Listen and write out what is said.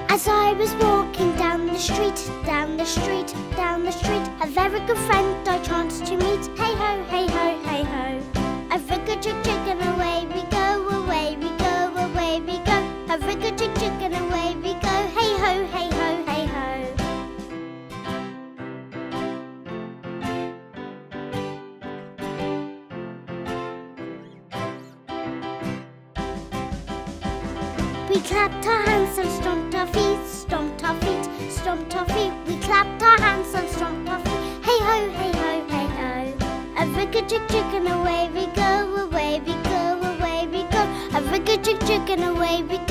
As I was walking down the street, down the street, down the street, a very good friend I chanced to meet. Hey ho, hey ho, hey ho. A rig-a-jig-jig and away we go, away we go, away we go. A rig-a-jig-jig and away we go. Hey ho, hey ho, hey ho. We clapped our hands and stomped our feet, stomped our feet, stomped our feet. We clapped our hands and stomped our feet. Hey ho, hey ho, hey ho. A rig-a-jig-jig and away we go, away we go, away we go. A rig-a-jig-jig and away we go.